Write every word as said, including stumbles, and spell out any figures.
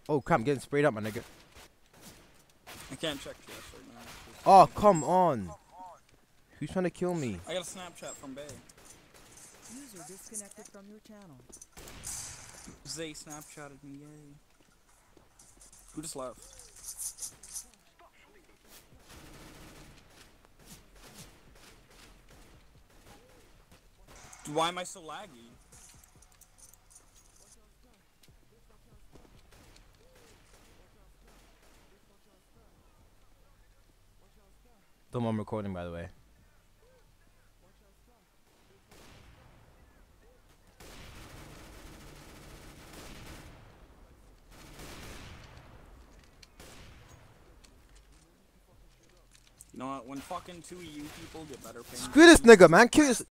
Oh crap, I'm getting sprayed up, my nigga. I can't check P S right now. Oh, come on. Who's trying to kill me? I got a Snapchat from Bay. User disconnected from your channel. Zay Snapchatted me, yay. Who just left? Why am I so laggy? Don't mind recording, by the way. You know what? When fucking two of you people get better ping. Screw this nigga, man. Kill this.